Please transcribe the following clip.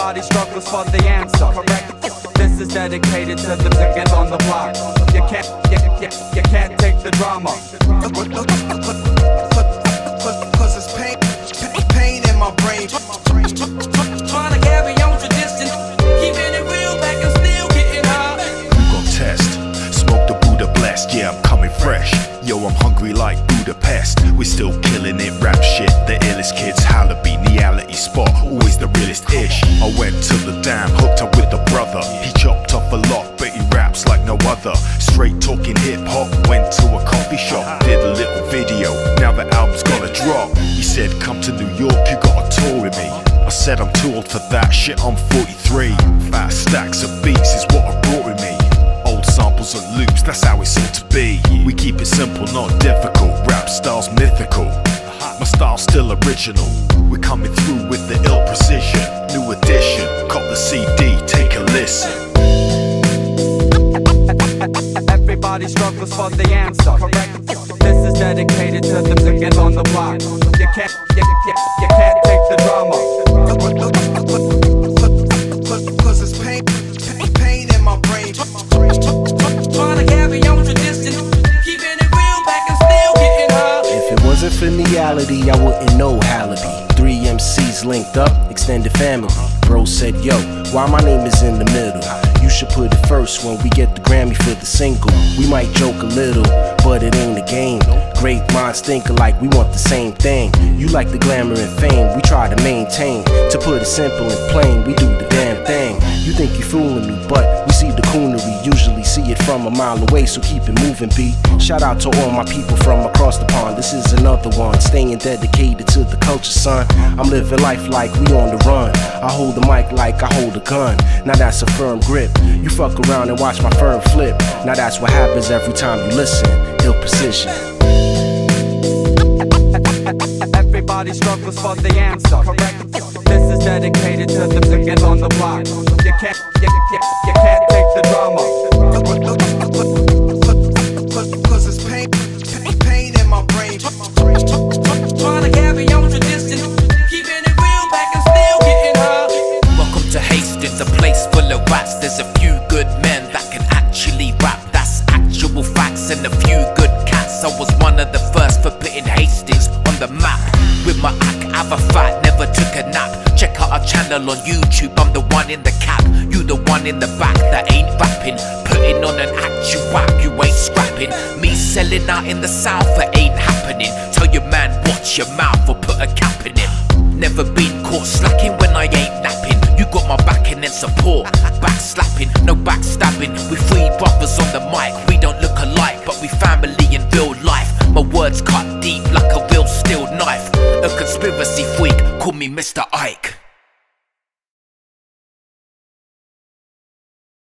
Everybody struggles for the answer, correct? This is dedicated to the niggas on the block. You can't take the drama. Cause it's pain in my brain. Trying to carry on tradition, keeping it real back and still getting high. Who gon' test? Smoke the Buddha blast, yeah, I'm coming fresh. Yo, I'm hungry like Budapest. We're still killing it, rap shit. The illest kids, Hallaby, Neality Spot, always the realest ish. I went to the dam, hooked up with a brother. He chopped off a lot, but he raps like no other. Straight talking hip hop, went to a coffee shop, did a little video. Now the album's gonna drop. He said, come to New York, you gotta tour with me. I said I'm too old for that shit, I'm 43. Fat stacks of beats is what I brought with me. Old samples and loops, that's how it's ought to be. We keep it simple, not difficult. Rap style's mythical, my style's still original. We're coming through with the ill precision. New edition, cop the CD, take a listen. Everybody struggles for the answer, correct? This is dedicated to the niggas on the block. You can't take the drama. Cause it's pain in my brain. Trying to carry on tradition, keeping it real back and still getting high. If it wasn't for Neality, I wouldn't know Hallaby. 3 MCs linked up, extended family. Bro said, yo, why my name is in the middle? You should put it first when we get the Grammy for the single. We might joke a little, but it ain't a game. Great minds think alike, we want the same thing. You like the glamour and fame, we try to maintain. To put it simple and plain, we do the damn thing. You think you're fooling me, but we see the coonery. Usually see it from a mile away, so keep it moving, B. Shout out to all my people from across the pond. This is another one, staying dedicated to the culture, son. I'm living life like we on the run. I hold the mic like I hold a gun. Now that's a firm grip. You fuck around and watch my firm flip. Now that's what happens every time you listen. Ill precision. Everybody struggles for the answer, correct? This is dedicated to the niggas on the block. You can't take the drama. Cause it's pain in my brain. Trying to carry on tradition, keeping it real back and still getting high. Welcome to Hastings, a place full of rats. There's a few good men that can actually rap. That's actual facts, and a few good cats. I was one of the first for putting Hastings on the map. With my act, have a fight, never took a nap. Check out our channel on YouTube, I'm the one in the cap. You the one in the back that ain't rapping. Putting on an actual whack, you ain't scrapping. Me selling out in the south, it ain't happening. Tell your man, watch your mouth or put a cap in him. Never been caught slacking when I ain't napping. You got my backing and support, back slapping, no backstabbing. We 3 brothers on the mic, we don't look